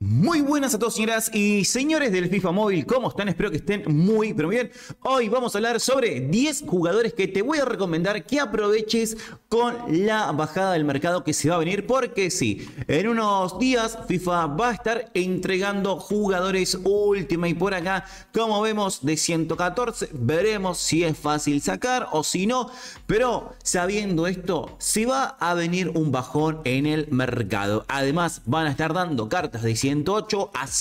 Muy buenas a todos, señoras y señores del FIFA Móvil, ¿cómo están? Espero que estén muy, pero muy bien. Hoy vamos a hablar sobre 10 jugadores que te voy a recomendar que aproveches con la bajada del mercado que se va a venir, porque sí, en unos días FIFA va a estar entregando jugadores Ultimate por acá, como vemos, de 114. Veremos si es fácil sacar o si no, pero sabiendo esto, se va a venir un bajón en el mercado. Además, van a estar dando cartas de 108 a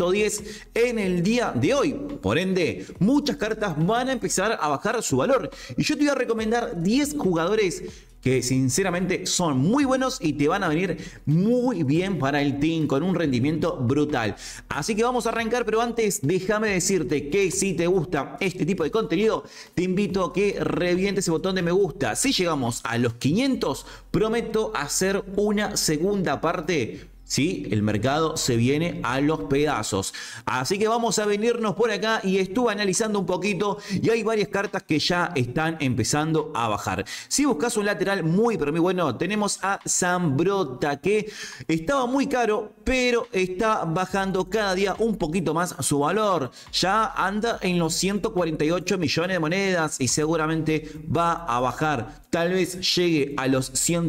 110 en el día de hoy. Por ende, muchas cartas van a empezar a bajar su valor. Y yo te voy a recomendar 10 jugadores que sinceramente son muy buenos y te van a venir muy bien para el team con un rendimiento brutal. Así que vamos a arrancar, pero antes déjame decirte que si te gusta este tipo de contenido, te invito a que revientes ese botón de me gusta. Si llegamos a los 500, prometo hacer una segunda parte. Sí, el mercado se viene a los pedazos. Así que vamos a venirnos por acá y estuve analizando un poquito y hay varias cartas que ya están empezando a bajar. Si buscas un lateral muy pero muy bueno, tenemos a Zambrotta, que estaba muy caro, pero está bajando cada día un poquito más su valor. Ya anda en los 148 millones de monedas y seguramente va a bajar. Tal vez llegue a los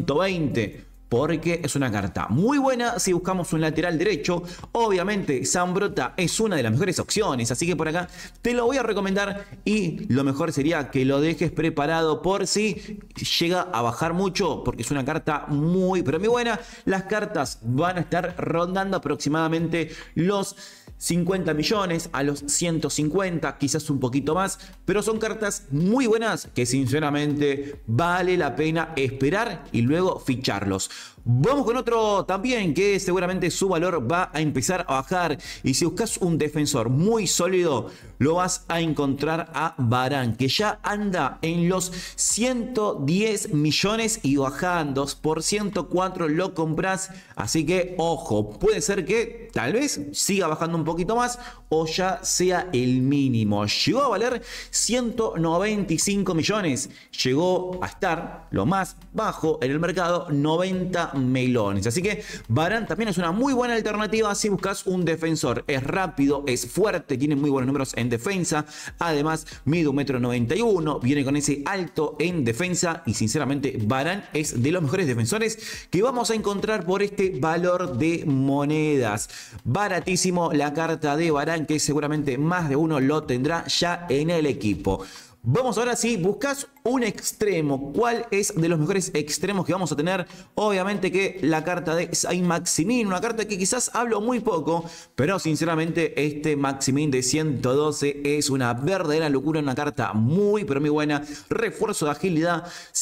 120. Porque es una carta muy buena si buscamos un lateral derecho. Obviamente Zambrotta es una de las mejores opciones, así que por acá te lo voy a recomendar y lo mejor sería que lo dejes preparado por si llega a bajar mucho, porque es una carta muy pero muy buena. Las cartas van a estar rondando aproximadamente los 50 millones a los 150, quizás un poquito más, pero son cartas muy buenas que sinceramente vale la pena esperar y luego ficharlos. Vamos con otro también que seguramente su valor va a empezar a bajar, y si buscas un defensor muy sólido lo vas a encontrar a Varane, que ya anda en los 110 millones y bajando. Por 104 lo compras, así que ojo, puede ser que tal vez siga bajando un poquito más o ya sea el mínimo. Llegó a valer 195 millones, llegó a estar lo más bajo en el mercado, 90 melones. Así que Varane también es una muy buena alternativa si buscas un defensor. Es rápido, es fuerte, tiene muy buenos números en defensa. Además, mide 1,91 m, viene con ese alto en defensa y sinceramente Varane es de los mejores defensores que vamos a encontrar por este valor de monedas. Baratísimo la carta de Varane, que seguramente más de uno lo tendrá ya en el equipo. Vamos ahora, si buscas un extremo, ¿cuál es de los mejores extremos que vamos a tener? Obviamente que la carta de Saint-Maximin, una carta que quizás hablo muy poco, pero sinceramente este Maximin de 112 es una verdadera locura, una carta muy pero muy buena. Refuerzo de agilidad,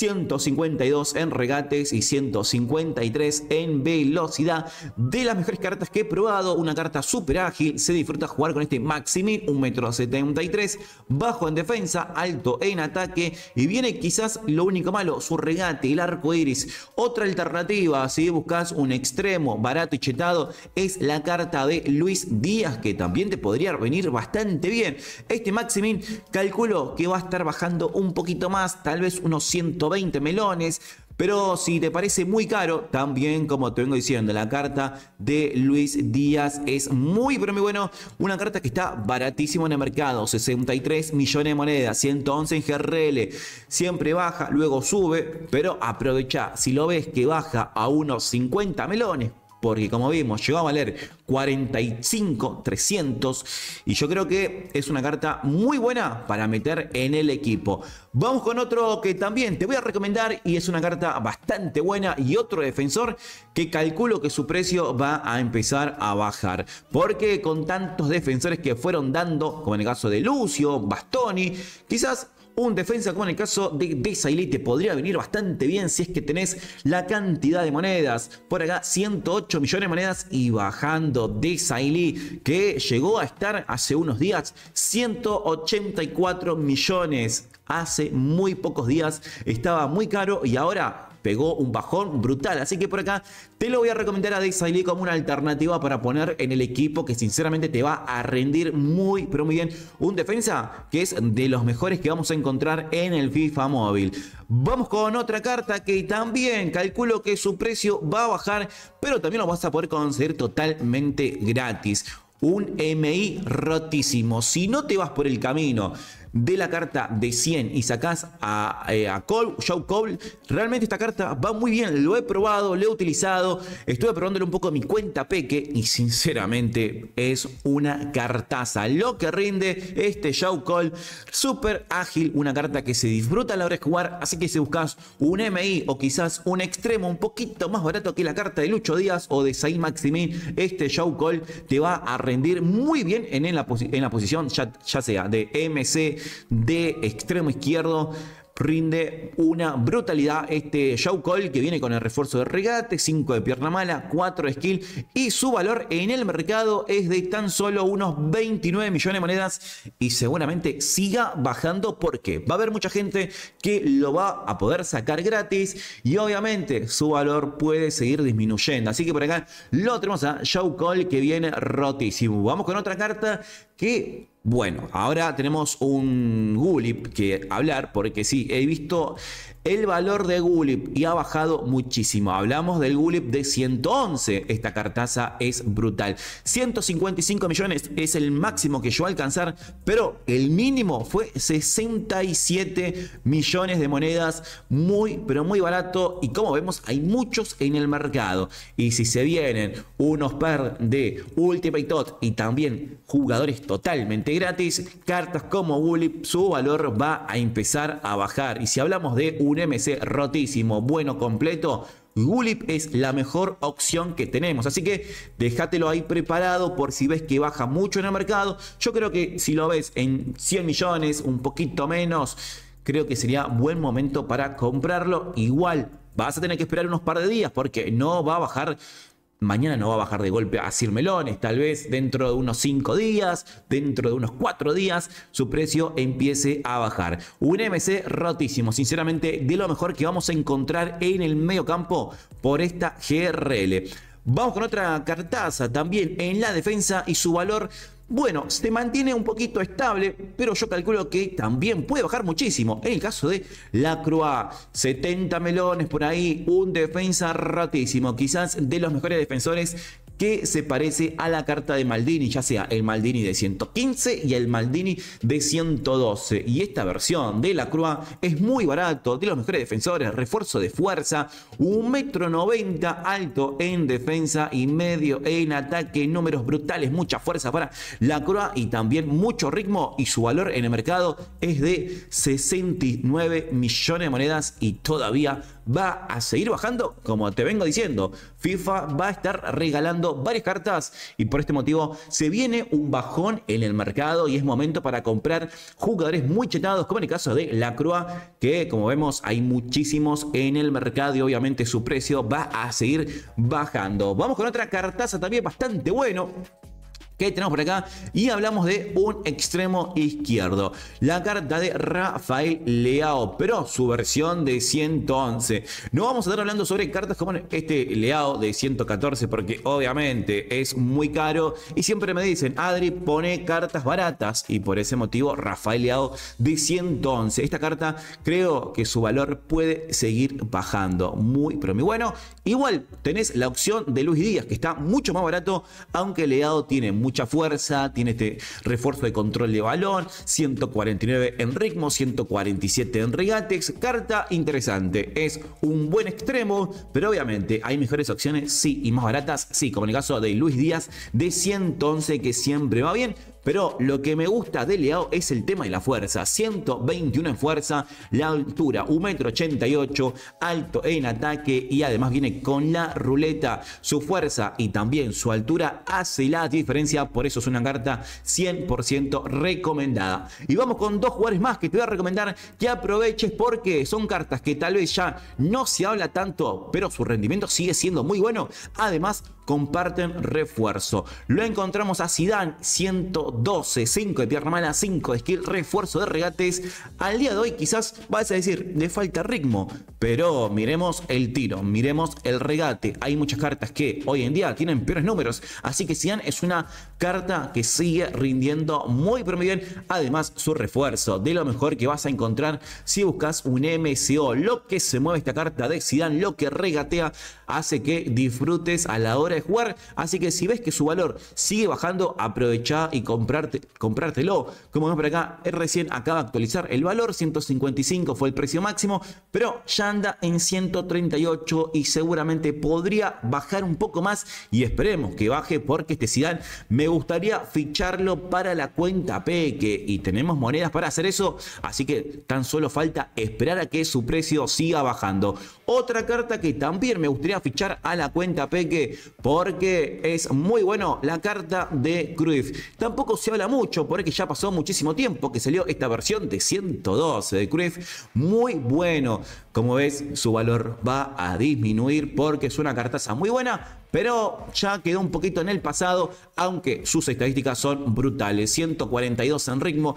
152 en regates y 153 en velocidad. De las mejores cartas que he probado, una carta súper ágil, se disfruta jugar con este Maximin, 1,73 m, bajo en defensa, alto en ataque, y viene quizás lo único malo, su regate, el arco iris. Otra alternativa, si buscas un extremo barato y chetado, es la carta de Luis Díaz, que también te podría venir bastante bien. Este Maximin calculo que va a estar bajando un poquito más, tal vez unos 120 melones. Pero si te parece muy caro, también, como te vengo diciendo, la carta de Luis Díaz es muy pero muy bueno. Una carta que está baratísimo en el mercado, 63 millones de monedas, 111 en GRL. Siempre baja, luego sube, pero aprovecha. Si lo ves que baja a unos 50 melones, porque como vimos llegó a valer 45.300 y yo creo que es una carta muy buena para meter en el equipo. Vamos con otro que también te voy a recomendar y es una carta bastante buena, y otro defensor que calculo que su precio va a empezar a bajar, porque con tantos defensores que fueron dando, como en el caso de Lucio, Bastoni, quizás un defensa como en el caso de Desailly te podría venir bastante bien si es que tenés la cantidad de monedas. Por acá 108 millones de monedas y bajando. Desailly, que llegó a estar hace unos días 184 millones. Hace muy pocos días estaba muy caro y ahora pegó un bajón brutal. Así que por acá te lo voy a recomendar a Desailly como una alternativa para poner en el equipo, que sinceramente te va a rendir muy, pero muy bien. Un defensa que es de los mejores que vamos a encontrar en el FIFA Móvil. Vamos con otra carta que también calculo que su precio va a bajar, pero también lo vas a poder conseguir totalmente gratis. Un MI rotísimo. Si no te vas por el camino de la carta de 100 y sacás a Joe Cole, realmente esta carta va muy bien. Lo he probado, lo he utilizado, estuve probándolo un poco en mi cuenta Peque y sinceramente es una cartaza. Lo que rinde este Joe Cole, súper ágil, una carta que se disfruta a la hora de jugar. Así que si buscas un MI o quizás un extremo un poquito más barato que la carta de Lucho Díaz o de Saint Maximin, este Joe Cole te va a rendir muy bien en la posición ya sea de MC, de extremo izquierdo. Rinde una brutalidad este Joe Cole, que viene con el refuerzo de regate, 5 de pierna mala, 4 de skill, y su valor en el mercado es de tan solo unos 29 millones de monedas y seguramente siga bajando porque va a haber mucha gente que lo va a poder sacar gratis y obviamente su valor puede seguir disminuyendo. Así que por acá lo tenemos a Joe Cole, que viene rotísimo. Vamos con otra carta que... Bueno, ahora tenemos un Gulip que hablar, porque sí, he visto el valor de Gulip y ha bajado muchísimo. Hablamos del Gulip de 111, esta cartaza es brutal. 155 millones es el máximo que yo voy a alcanzar, pero el mínimo fue 67 millones de monedas, muy, pero muy barato. Y como vemos, hay muchos en el mercado. Y si se vienen unos par de Ultimate Tot y también jugadores totalmente gratis, cartas como Gulip, su valor va a empezar a bajar. Y si hablamos de un MC rotísimo, bueno, completo, Gulip es la mejor opción que tenemos. Así que déjatelo ahí preparado por si ves que baja mucho en el mercado. Yo creo que si lo ves en 100 millones, un poquito menos, creo que sería buen momento para comprarlo. Igual vas a tener que esperar unos par de días porque no va a bajar. Mañana no va a bajar de golpe a 100 melones, tal vez dentro de unos 5 días, dentro de unos 4 días, su precio empiece a bajar. Un MC rotísimo, sinceramente de lo mejor que vamos a encontrar en el medio campo por esta GRL. Vamos con otra cartaza también en la defensa y su valor, bueno, se mantiene un poquito estable, pero yo calculo que también puede bajar muchísimo. En el caso de Lacroix, 70 melones por ahí, un defensa rotísimo, quizás de los mejores defensores que se parece a la carta de Maldini, ya sea el Maldini de 115 y el Maldini de 112. Y esta versión de Lacroix es muy barato, de los mejores defensores, refuerzo de fuerza, 1,90 m alto en defensa y medio en ataque, números brutales, mucha fuerza para Lacroix y también mucho ritmo, y su valor en el mercado es de 69 millones de monedas y todavía va a seguir bajando. Como te vengo diciendo, FIFA va a estar regalando varias cartas y por este motivo se viene un bajón en el mercado y es momento para comprar jugadores muy chetados, como en el caso de Lacroix, que como vemos hay muchísimos en el mercado y obviamente su precio va a seguir bajando. Vamos con otra cartaza también bastante bueno que tenemos por acá y hablamos de un extremo izquierdo, la carta de Rafael Leao, pero su versión de 111. No vamos a estar hablando sobre cartas como este Leao de 114 porque obviamente es muy caro y siempre me dicen, Adri, pone cartas baratas, y por ese motivo Rafael Leao de 111. Esta carta creo que su valor puede seguir bajando, muy pero muy bueno. Igual tenés la opción de Luis Díaz, que está mucho más barato, aunque Leao tiene mucha fuerza, tiene este refuerzo de control de balón, 149 en ritmo, 147 en regates. Carta interesante, es un buen extremo, pero obviamente hay mejores opciones, sí, y más baratas, sí, como en el caso de Luis Díaz de 111, que siempre va bien. Pero lo que me gusta de Leao es el tema de la fuerza. 121 en fuerza, la altura 1,88 m, alto en ataque y además viene con la ruleta. Su fuerza y también su altura hace la diferencia, por eso es una carta 100% recomendada. Y vamos con dos jugadores más que te voy a recomendar que aproveches porque son cartas que tal vez ya no se habla tanto, pero su rendimiento sigue siendo muy bueno. Además, comparten refuerzo. Lo encontramos a Zidane, 112, 5 de pierna mala, 5 de skill, refuerzo de regates. Al día de hoy quizás vas a decir, le falta ritmo, pero miremos el tiro, miremos el regate. Hay muchas cartas que hoy en día tienen peores números, así que Zidane es una carta que sigue rindiendo muy pero muy bien. Además, su refuerzo, de lo mejor que vas a encontrar si buscas un MCO. Lo que se mueve esta carta de Zidane, lo que regatea, hace que disfrutes a la hora de jugar. Así que si ves que su valor sigue bajando, aprovecha y comprártelo. Como ven por acá, recién acaba de actualizar el valor, 155 fue el precio máximo, pero ya anda en 138 y seguramente podría bajar un poco más, y esperemos que baje, porque este Zidane me gustaría ficharlo para la cuenta Peque y tenemos monedas para hacer eso, así que tan solo falta esperar a que su precio siga bajando. Otra carta que también me gustaría fichar a la cuenta Peque, porque es muy bueno, la carta de Cruyff. Tampoco se habla mucho porque ya pasó muchísimo tiempo que salió esta versión de 112 de Cruyff. Muy bueno. Como ves, su valor va a disminuir porque es una cartaza muy buena, pero ya quedó un poquito en el pasado, aunque sus estadísticas son brutales. 142 en ritmo,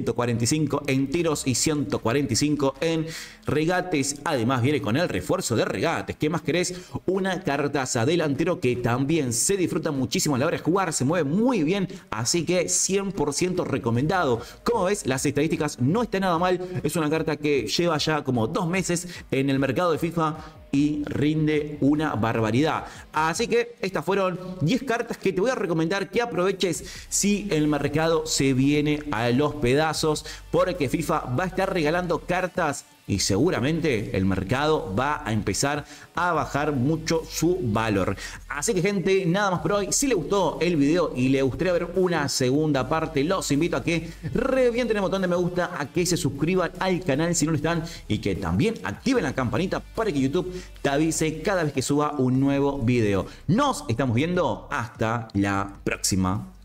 145 en tiros y 145 en regates. Además viene con el refuerzo de regates. ¿Qué más querés? Una cartaza delantero que también se disfruta muchísimo a la hora de jugar, se mueve muy bien, así que 100% recomendado. Como ves, las estadísticas no están nada mal. Es una carta que lleva ya como 2 meses en el mercado de FIFA y rinde una barbaridad. Así que estas fueron 10 cartas que te voy a recomendar que aproveches si el mercado se viene a los pedazos, porque FIFA va a estar regalando cartas y seguramente el mercado va a empezar a bajar mucho su valor. Así que gente, nada más por hoy. Si les gustó el video y les gustaría ver una segunda parte, los invito a que revienten el botón de me gusta, a que se suscriban al canal si no lo están, y que también activen la campanita para que YouTube te avise cada vez que suba un nuevo video. Nos estamos viendo hasta la próxima.